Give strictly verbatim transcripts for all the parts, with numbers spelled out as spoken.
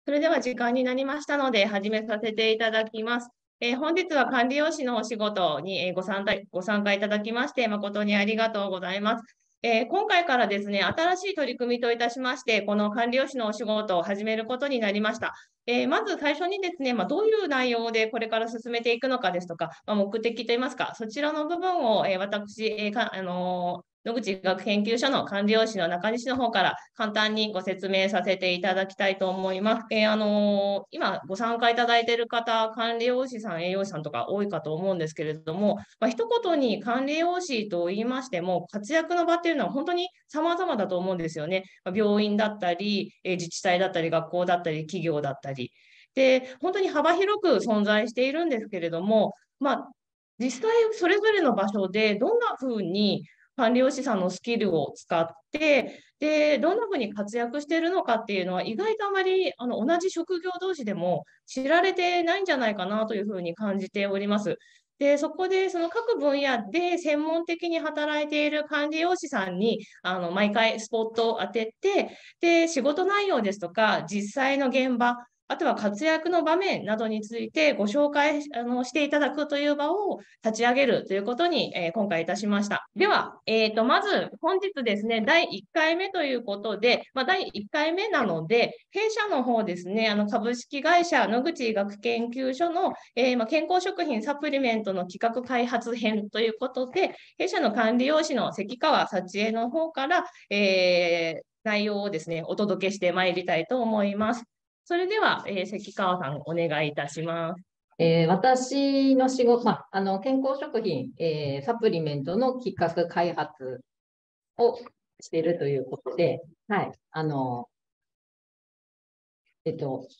それでは時間になりましたので、始めさせていただきます。えー本日は管理用紙のお仕事にえーご参加ご参加いただきまして、誠にありがとうございます。えー今回からですね、新しい取り組みといたしまして、この管理用紙のお仕事を始めることになりました。えーまず最初にですね、まあ、どういう内容でこれから進めていくのかですとか、まあ、目的といいますか、そちらの部分を、えー私、えーかあのー野口医学研究所の管理用紙の中西の方から簡単にご説明させていただきたいと思います。えーあのー今ご参加いただいている方、管理栄養士さん、栄養士さんとか多いかと思うんですけれども、まあ、一言に管理栄養士と言いましても、活躍の場っていうのは本当に様々だと思うんですよね。まあ、病院だったり、えー自治体だったり、学校だったり、企業だったり。で、本当に幅広く存在しているんですけれども、まあ、実際それぞれの場所でどんなふうに管理栄養士さんのスキルを使って、で、どんなふうに活躍しているのかっていうのは、意外とあまりあの同じ職業同士でも知られてないんじゃないかなというふうに感じております。で、そこでその各分野で専門的に働いている管理栄養士さんにあの毎回スポットを当てて、で、仕事内容ですとか、実際の現場、あとは活躍の場面などについてご紹介あのしていただくという場を立ち上げるということに、えー今回いたしました。では、えーと、まず本日ですね、だいいっかいめということで、まあ、だいいっかいめなので、弊社の方ですね、あの株式会社野口医学研究所の、えーまあ、健康食品サプリメントの企画開発編ということで、弊社の管理用紙の関川幸恵の方から、えー内容をですね、お届けしてまいりたいと思います。それでは、えー関川さん、お願いいたします。 えー私の仕事、まあ、あの健康食品、えーサプリメントの企画開発をしているということで、はい、あの、えっと、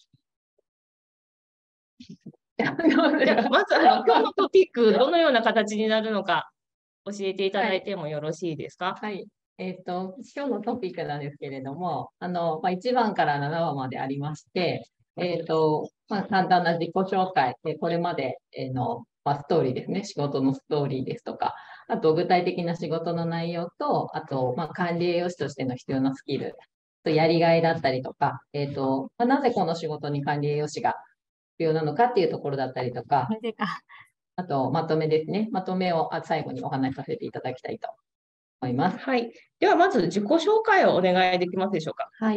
じゃあ、まずあの、今日のトピック、どのような形になるのか、教えていただいてもよろしいですか。 はい、えっと、今日のトピックなんですけれども、あの、まあ、いちばんからななばんまでありまして、えっと、まあ、簡単な自己紹介、えこれまでの、まあ、ストーリーですね、仕事のストーリーですとか、あと具体的な仕事の内容と、あと、まあ、管理栄養士としての必要なスキル、とやりがいだったりとか、えっと、まあ、なぜこの仕事に管理栄養士が必要なのかっていうところだったりとか、あと、まとめですね、まとめを最後にお話しさせていただきたいと思います。 はい。では、まず自己紹介をお願いできますでしょうか。 はい。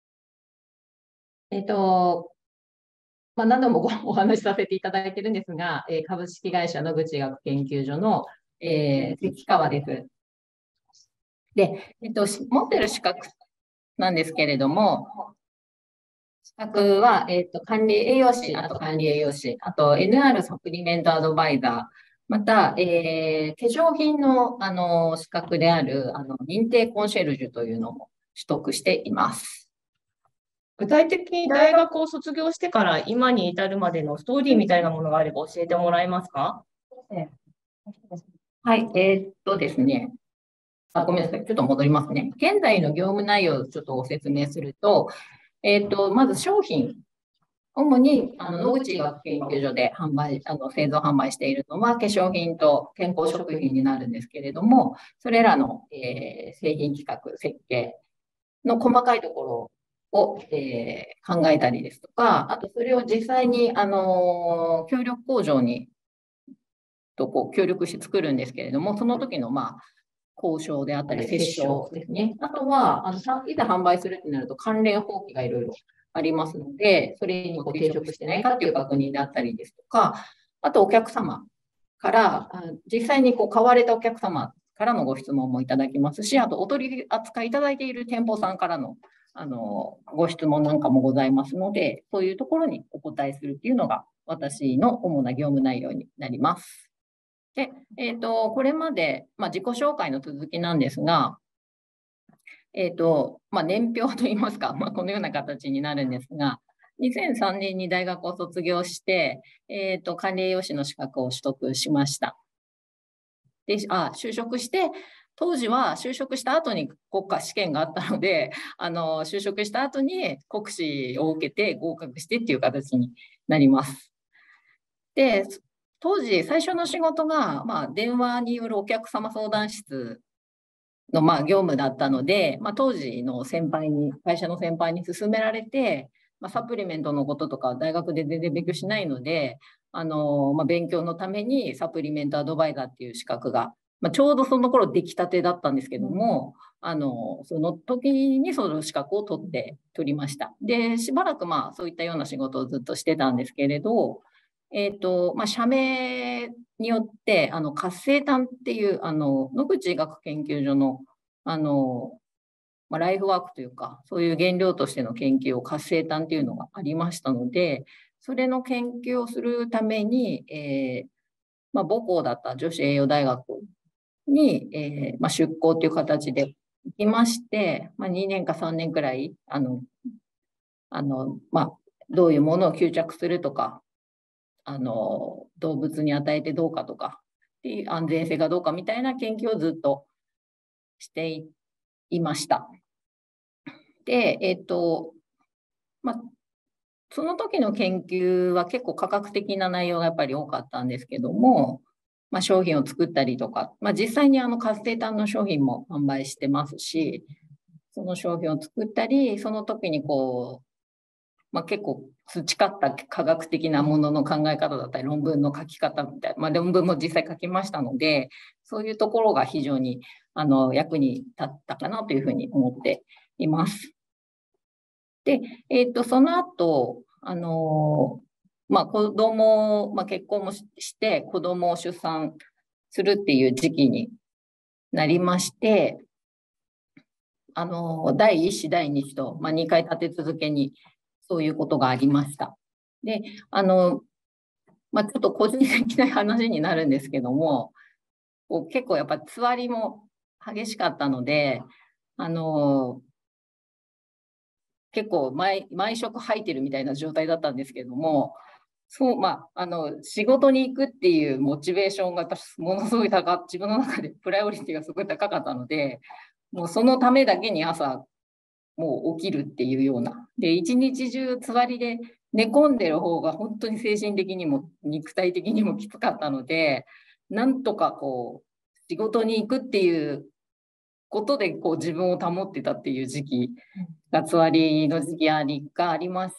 えっと、まあ、何度もごお話しさせていただいているんですが、えー株式会社野口医学研究所の、えー関川です。で、えっと、し持ってる資格なんですけれども、資格は、えっと、管理栄養士、あと管理栄養士、あと エヌアール サプリメントアドバイザー、また、えー化粧品の、あの資格であるあの認定コンシェルジュというのも取得しています。 具体的に大学を卒業してから今に至るまでのストーリーみたいなものがあれば教えてもらえますか。 はい、えーっとですね。あ、ごめんなさい。ちょっと戻りますね。現在の業務内容をちょっとご説明すると、えーっと、まず商品。主にあの野口医学研究所で販売、あの製造販売しているのは化粧品と健康食品になるんですけれども、それらの、えー製品企画、設計の細かいところを、えー考えたりですとか、あとそれを実際に、あの協力工場にとこう協力して作るんですけれども、その時の、まあ、交渉であったり、折衝ですね。あとは、あのいざ販売するってなると関連法規がいろいろありますので、それにこう抵触してないかっていう確認であったりですとか、あとお客様から実際にこう買われたお客様からのご質問もいただきますし、あとお取り扱いいただいている店舗さんからのあのご質問なんかもございますので、そういうところにお答えするっていうのが私の主な業務内容になります。で、えーと、これまで、まあ、自己紹介の続きなんですが、えーとまあ、年表といいますか、まあ、このような形になるんですが、にせんさんねんに大学を卒業して、えーと、管理栄養士の資格を取得しました。で、あ、就職して、当時は就職した後に国家試験があったので、あの就職した後に国試を受けて合格してっていう形になります。で、当時、最初の仕事が、まあ、電話によるお客様相談室の、まあ、業務だったので、まあ、当時の先輩に、会社の先輩に勧められて、 まあ、サプリメントのこととか大学で全然勉強しないので、あのまあ、勉強のためにサプリメントアドバイザーっていう資格が、まあ、ちょうどその頃出来たてだったんですけども、あのその時にその資格を取って取りました。で、しばらくまあそういったような仕事をずっとしてたんですけれど、えーとまあ、社名によってあの活性炭っていうあの野口医学研究所のあのまあ、ライフワークというか、そういう原料としての研究を活性炭っていうのがありましたので、それの研究をするために、えーまあ、母校だった女子栄養大学に、えーまあ、出向という形で行きまして、まあ、にねんかさんねんくらい、あの、あの、まあ、どういうものを吸着するとか、あの、動物に与えてどうかとか、っていう安全性がどうかみたいな研究をずっとしていいました。で、えっと、まあ、その時の研究は結構科学的な内容がやっぱり多かったんですけども、まあ、商品を作ったりとか、まあ、実際にあの活性炭の商品も販売してますし、その商品を作ったり、その時にこう、まあ、結構培った科学的なものの考え方だったり、論文の書き方みたいな、まあ、論文も実際書きましたので、そういうところが非常にあの役に立ったかなというふうに思っています。で、えっと、その後、あのまあ、子供、まあ、結婚もして子供を出産するっていう時期になりまして、あのだいいっ子、だいに子と、まあ、にかい立て続けにそういうことがありました。で、あの、まあ、ちょっと個人的な話になるんですけども、こう結構やっぱつわりも激しかったので、あの結構毎毎食吐いてるみたいな状態だったんですけども、そう、まあ、あの仕事に行くっていうモチベーションがものすごい高自分の中でプライオリティがすごい高かったので、もうそのためだけに朝もう起きるっていうような。で、一日中つわりで寝込んでる方が本当に精神的にも肉体的にもきつかったので、なんとかこう仕事に行くっていうことでこう自分を保ってたっていう時期がつわりの時期ありがありまして、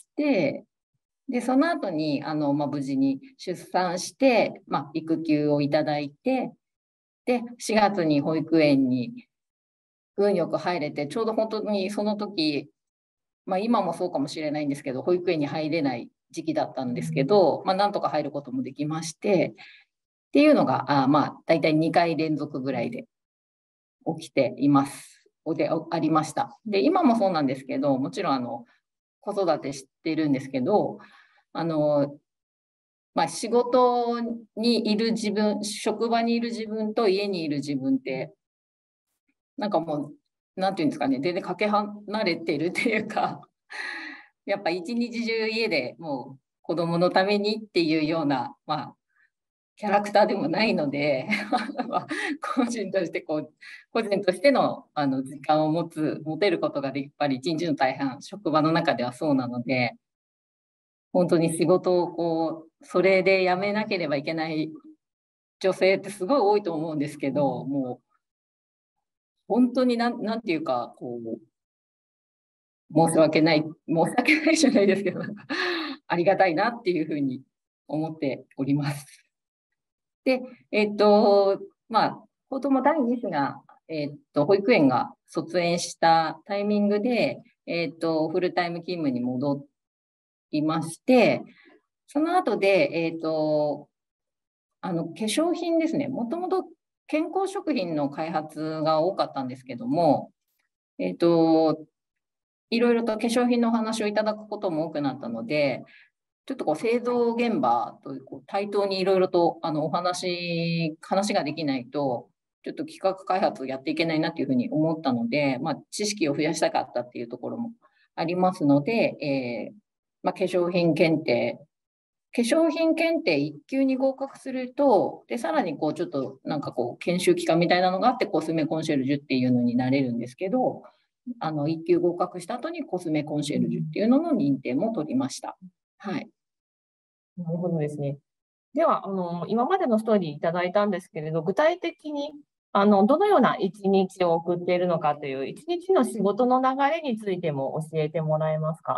でその後にあの、まあ、無事に出産して、まあ、育休をいただいて、でしがつに保育園に運よく入れて、ちょうど本当にその時、まあ、今もそうかもしれないんですけど、保育園に入れない時期だったんですけど、まあ、なんとか入ることもできまして、っていうのが、あまあ、大体にかい連続ぐらいで起きています。でありました。で、今もそうなんですけど、もちろんあの子育てしてるんですけど、あの、まあ、仕事にいる自分、職場にいる自分と家にいる自分って、なんかもう、なんていうんですかね、全然かけ離れてるっていうか、やっぱ一日中家でもう子供のためにっていうような、まあ、キャラクターでもないので個人としてこう個人としてのあの時間を持つ持てることがやっぱり一日の大半職場の中ではそうなので、本当に仕事をこうそれで辞めなければいけない女性ってすごい多いと思うんですけど、もう本当になんなんていうかこう申し訳ない申し訳ないじゃないですけどありがたいなっていうふうに思っております。で、えっと、まあ、子供だいに子が、えっと、保育園が卒園したタイミングで、えっと、フルタイム勤務に戻りまして、その後で、えっと、あの、化粧品ですね。もともと健康食品の開発が多かったんですけども、えっと、いろいろと化粧品のお話をいただくことも多くなったので、ちょっとこう製造現場とこう対等にいろいろとあのお話、話ができないと、ちょっと企画開発をやっていけないなというふうに思ったので、まあ、知識を増やしたかったっていうところもありますので、えーまあ、化粧品検定、化粧品検定いっ級に合格すると、で、さらにこうちょっとなんかこう研修期間みたいなのがあって、コスメコンシェルジュっていうのになれるんですけど、あのいっ級合格した後にコスメコンシェルジュっていうのの認定も取りました。はい。 なるほどですね。では、あの今までのストーリーいただいたんですけれど、具体的にあのどのような一日を送っているのかという、一日の仕事の流れについても教えてもらえますか？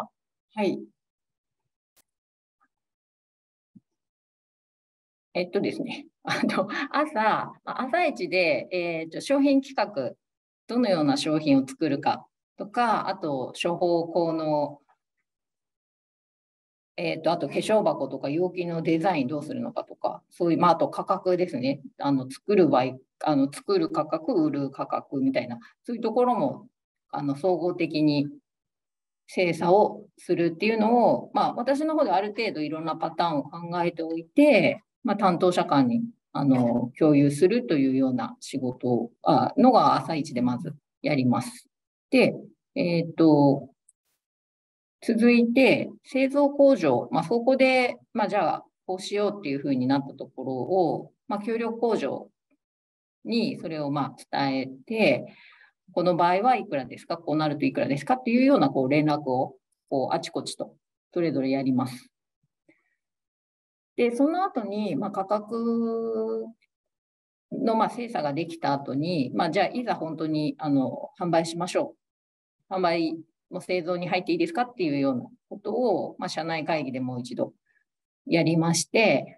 はい。えっとですね、あの朝、朝一で、えーと、商品企画、どのような商品を作るかとか、あと処方効能、えーと、あと化粧箱とか容器のデザインどうするのかとか、そういう、まあ、あと価格ですね、あの作る場合、あの作る価格、売る価格みたいな、そういうところもあの総合的に精査をするっていうのを、まあ、私の方である程度いろんなパターンを考えておいて、まあ、担当者間にあの共有するというような仕事あのが朝一でまずやります。で、えっと、続いて製造工場、まあ、そこで、まあ、じゃあこうしようっていうふうになったところを、まあ、協力工場にそれをまあ伝えて、この場合はいくらですか、こうなるといくらですかっていうようなこう連絡をこうあちこちとそれぞれやります。で、その後に、まあ、価格のまあ精査ができた後に、まあ、じゃあいざ本当にあの販売しましょう。販売も製造に入っていいですかっていうようなことを、まあ、社内会議でもう一度やりまして、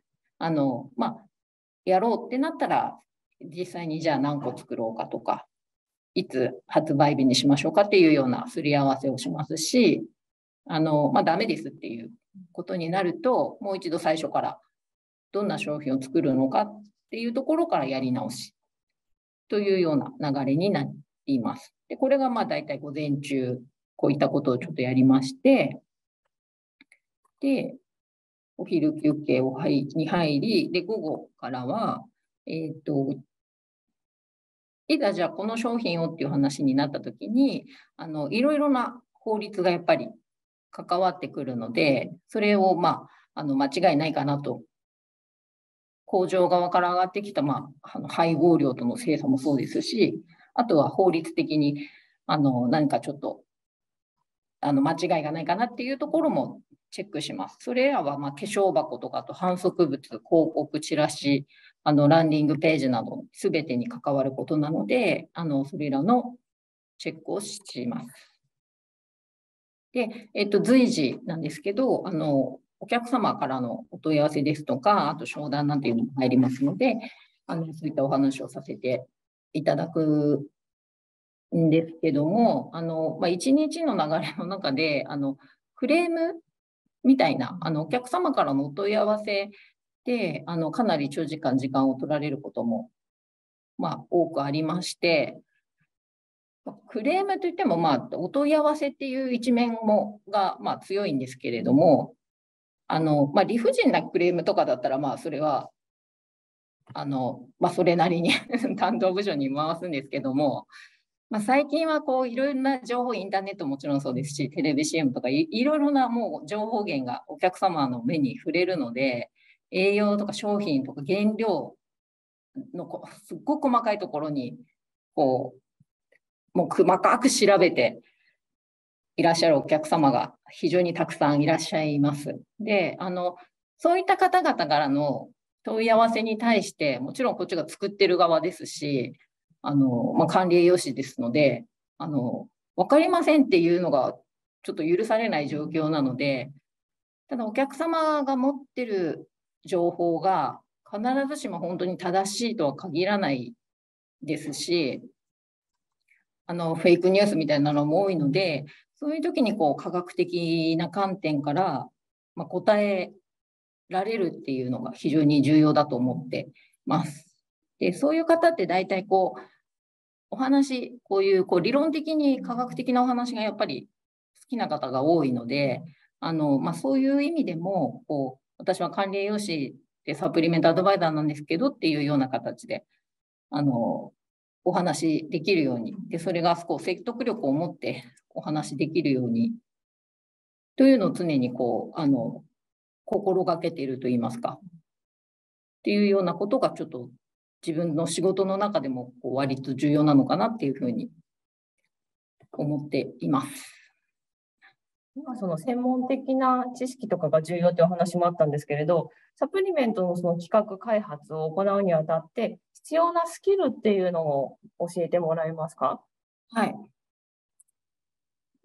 あの、まあ、やろうってなったら、実際にじゃあ何個作ろうかとか、いつ発売日にしましょうかっていうようなすり合わせをしますし、あの、まあ、ダメですっていうことになると、もう一度最初からどんな商品を作るのかっていうところからやり直しというような流れになります。で、これがまあ大体午前中、こういったことをちょっとやりまして、で、お昼休憩をに入り、で、午後からは、えっと、いざじゃあこの商品をっていう話になったときに、あの、いろいろな法律がやっぱり関わってくるので、それをまあ、あの、間違いないかなと。工場側から上がってきた、まあ、あの配合量との精査もそうですし、あとは法律的に、あの、何かちょっと、あの、間違いがないかなっていうところもチェックします。それらは、まあ、化粧箱とかと反則物、広告、チラシ、あの、ランディングページなど、すべてに関わることなので、あの、それらのチェックをします。で、えっと、随時なんですけど、あの、お客様からのお問い合わせですとか、あと商談なんていうのも入りますので、あの、そういったお話をさせていただくんですけども、あの、まあ、一日の流れの中で、あの、クレームみたいな、あの、お客様からのお問い合わせで、あの、かなり長時間時間を取られることも、まあ、多くありまして、クレームといっても、まあ、お問い合わせっていう一面もが、まあ、強いんですけれども、あの、まあ、理不尽なクレームとかだったら、まあ、それは、あの、まあ、それなりに担当部署に回すんですけども、まあ、最近はこういろいろな情報、インターネットもちろんそうですし、テレビ シーエム とかい、いろいろなもう情報源がお客様の目に触れるので、栄養とか商品とか原料のこすっごく細かいところに、こう、もう細かく調べていらっしゃるお客様が非常にたくさんいらっしゃいます。で、あの、そういった方々からの問い合わせに対して、もちろんこっちが作ってる側ですし、あの、まあ、管理栄養士ですので、あの、わかりませんっていうのがちょっと許されない状況なので、ただお客様が持ってる情報が必ずしも本当に正しいとは限らないですし、あの、フェイクニュースみたいなのも多いので、そういう時にこう科学的な観点から、まあ、答えられるっていうのが非常に重要だと思ってます。で、そういう方って大体こう、お話、こういうこう理論的に科学的なお話がやっぱり好きな方が多いので、あの、まあ、そういう意味でも、こう、私は管理栄養士でサプリメントアドバイザーなんですけどっていうような形で、あの、お話できるように、で、それがこう説得力を持ってお話できるように、というのを常にこう、あの、心がけていると言いますか、っていうようなことがちょっと自分の仕事の中でもこう割と重要なのかなっていうふうに思っています。 今その専門的な知識とかが重要というお話もあったんですけれど、サプリメントのその企画開発を行うにあたって必要なスキルっていうのを教えてもらえますか？ はい。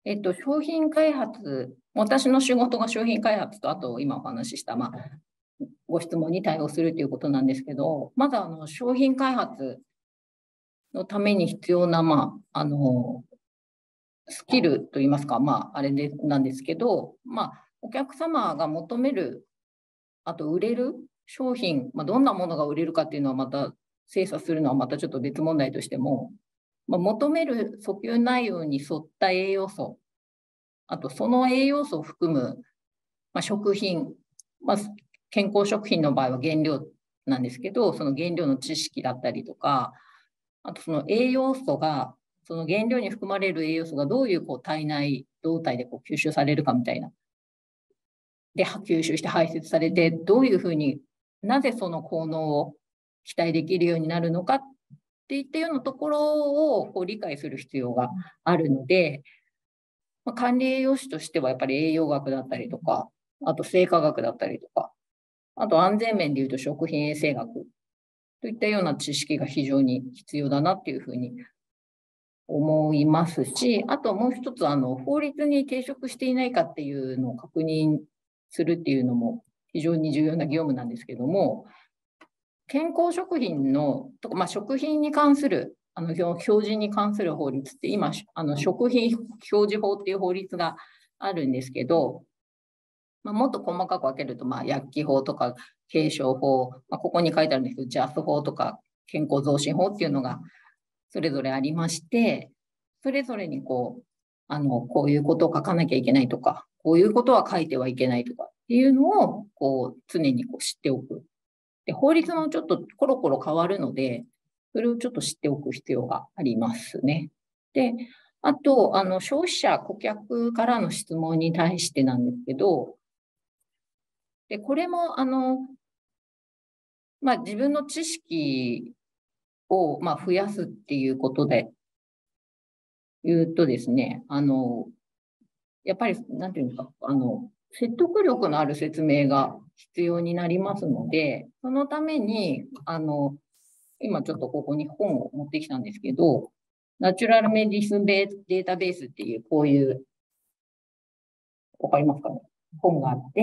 えっと、商品開発、私の仕事が商品開発と、あと今お話しした、まあ、ご質問に対応するということなんですけど、まずあの商品開発のために必要な、まあ、あの、スキルといいますか、まあ、あれでなんですけど、まあ、お客様が求める、あと売れる商品、まあ、どんなものが売れるかっていうのはまた精査するのはまたちょっと別問題としても、まあ、求める訴求内容に沿った栄養素、あとその栄養素を含む、まあ、食品、まあ、健康食品の場合は原料なんですけど、その原料の知識だったりとか、あとその栄養素が、その原料に含まれる栄養素がどういうこう体内動態でこう吸収されるかみたいな。で、吸収して排泄されて、どういうふうに、なぜその効能を期待できるようになるのかっていったようなところをこう理解する必要があるので、まあ、管理栄養士としてはやっぱり栄養学だったりとか、あと生化学だったりとか、あと安全面でいうと食品衛生学といったような知識が非常に必要だなっていうふうに思いますし、あともう一つ、あの、法律に抵触していないかっていうのを確認するっていうのも非常に重要な業務なんですけども、健康食品の、とか、まあ、食品に関する、あの、表示に関する法律って今、あの、食品表示法っていう法律があるんですけど、まあ、もっと細かく分けると、まあ、薬機法とか、継承法、まあ、ここに書いてあるんですけど、ジャス法とか、健康増進法っていうのがそれぞれありまして、それぞれにこう、あの、こういうことを書かなきゃいけないとか、こういうことは書いてはいけないとかっていうのを、こう、常にこう知っておく。で、法律もちょっとコロコロ変わるので、それをちょっと知っておく必要がありますね。で、あと、あの、消費者、顧客からの質問に対してなんですけど、で、これも、あの、まあ、自分の知識を、まあ、増やすっていうことで言うとですね、あの、やっぱり、なんていうんですか、あの、説得力のある説明が必要になりますので、そのために、あの、今ちょっとここに本を持ってきたんですけど、ナチュラルメディスンデータベースっていう、こういう、わかりますかね、本があって、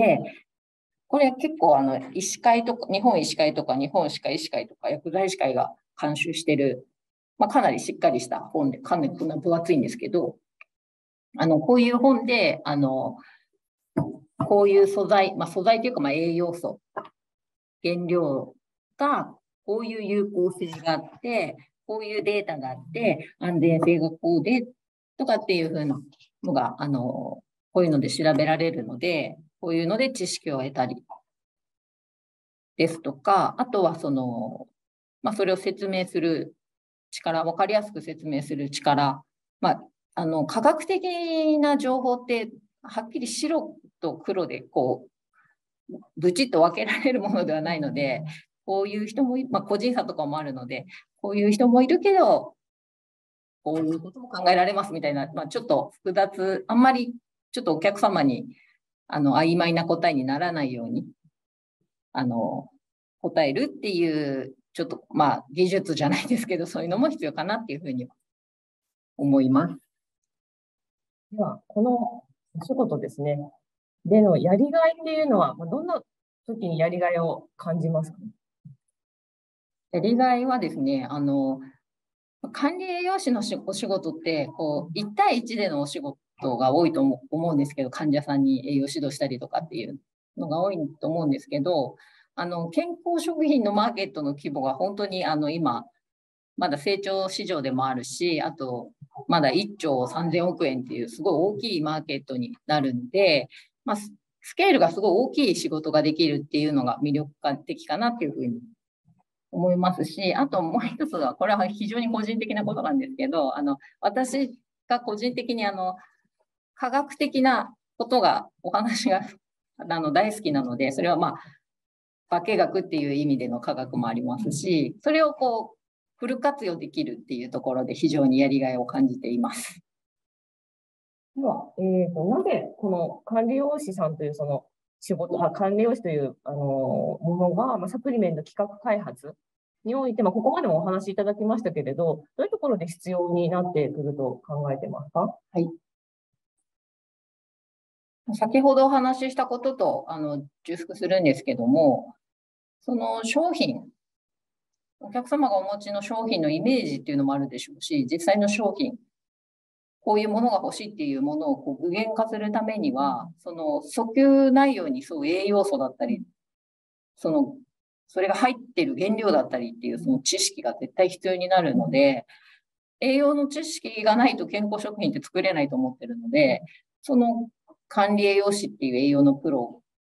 これ結構あの、医師会とか、日本医師会とか、日本歯科医師会とか、薬剤師会が監修してる、まあ、かなりしっかりした本で、かなり分厚いんですけど、あの、こういう本で、あの、こういう素材、まあ、素材というか、まあ、栄養素、原料が、こういう有効性があって、こういうデータがあって、安全性がこうで、とかっていうふうなのが、あの、こういうので調べられるので、こういうので知識を得たりですとか、あとはその、まあ、それを説明する力、わかりやすく説明する力、まあ、あの、科学的な情報って、はっきり白と黒で、こう、ブチッと分けられるものではないので、こういう人も、まあ、個人差とかもあるので、こういう人もいるけど、こういうことも考えられますみたいな、まあ、ちょっと複雑、あんまりちょっとお客様にあの曖昧な答えにならないように、あの、答えるっていう、ちょっとまあ技術じゃないですけど、そういうのも必要かなっていうふうに思います。 では、このお仕事ですね。でのやりがいっていうのは、どんな時にやりがいを感じますかね？ やりがいはですね、あの、管理栄養士のお仕事って、こう、いち対いちでのお仕事が多いと思うんですけど、患者さんに栄養指導したりとかっていうのが多いと思うんですけど、あの、健康食品のマーケットの規模が本当に、あの、今、まだ成長市場でもあるし、あと、まだいっちょうさんぜんおくえんっていうすごい大きいマーケットになるんで、まあ、スケールがすごい大きい仕事ができるっていうのが魅力的かなっていうふうに思いますし、あともう一つは、これは非常に個人的なことなんですけど、あの、私が個人的にあの、科学的なことが、お話があの大好きなので、それはまあ、化学っていう意味での科学もありますし、それをこう、フル活用できるっていうところで非常にやりがいを感じています。 では、えーと、なぜこの管理栄養士さんというその仕事、あ管理栄養士というあのものが、まあ、サプリメント企画開発において、まあ、ここまでもお話しいただきましたけれど、どういうところで必要になってくると考えてますか？ はい。 先ほどお話ししたこととあの重複するんですけども、その商品、お客様がお持ちの商品のイメージっていうのもあるでしょうし、実際の商品、こういうものが欲しいっていうものをこう具現化するためには、その訴求内容にそう栄養素だったり、その、それが入ってる原料だったりっていうその知識が絶対必要になるので、栄養の知識がないと健康食品って作れないと思ってるので、その管理栄養士っていう栄養のプロ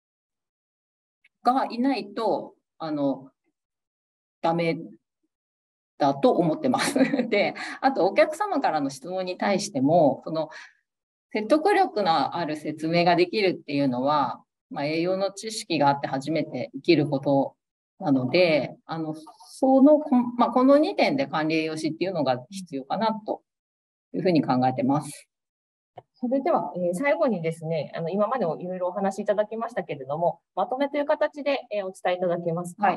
がいないと、あの、ダメだと思ってます。で、あとお客様からの質問に対しても、その説得力のある説明ができるっていうのは、まあ、栄養の知識があって初めて生きることなので、あの、その、まあ、このにてんで管理栄養士っていうのが必要かなというふうに考えてます。 それでは、えー、最後にですね、あの今までもいろいろお話しいただきましたけれども、まとめという形で、えー、お伝えいただけますか。 はい。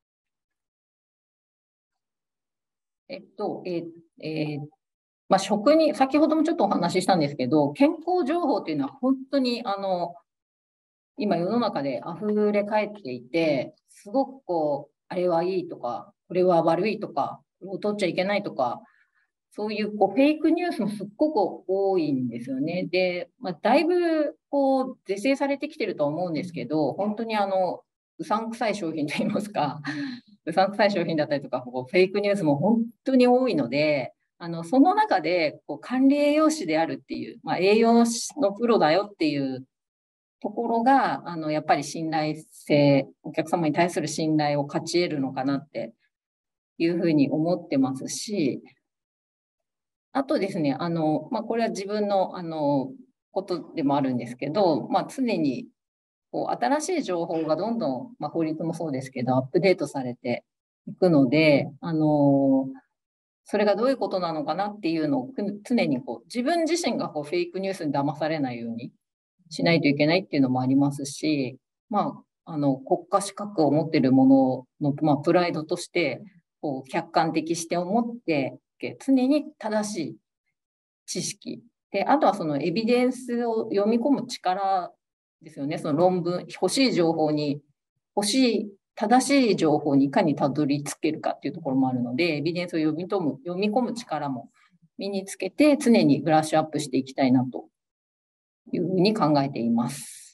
えっと、えーえーまあ、食に、先ほどもちょっとお話ししたんですけど、健康情報っていうのは本当に、あの、今世の中で溢れ返っていて、すごくこう、あれはいいとか、これは悪いとか、これを取っちゃいけないとか、そういうこうフェイクニュースもすっごく多いんですよね。で、まあ、だいぶこう是正されてきてると思うんですけど、本当にあの、うさんくさい商品といいますか、うさんくさい商品だったりとか、こうフェイクニュースも本当に多いので、あのその中でこう管理栄養士であるっていう、まあ、栄養のプロだよっていうところが、あのやっぱり信頼性、お客様に対する信頼を勝ち得るのかなっていうふうに思ってますし、あとですね、あの、まあ、これは自分の、あの、ことでもあるんですけど、まあ、常に、こう、新しい情報がどんどん、まあ、法律もそうですけど、アップデートされていくので、あの、それがどういうことなのかなっていうのを常にこう、自分自身がこう、フェイクニュースに騙されないようにしないといけないっていうのもありますし、まあ、あの、国家資格を持っているものの、まあ、プライドとして、こう、客観的視点を持って、常に正しい知識。で、あとはそのエビデンスを読み込む力ですよね。その論文、欲しい情報に、欲しい、正しい情報にいかにたどり着けるかっていうところもあるので、エビデンスを読み込む、読み込む力も身につけて、常にブラッシュアップしていきたいなというふうに考えています。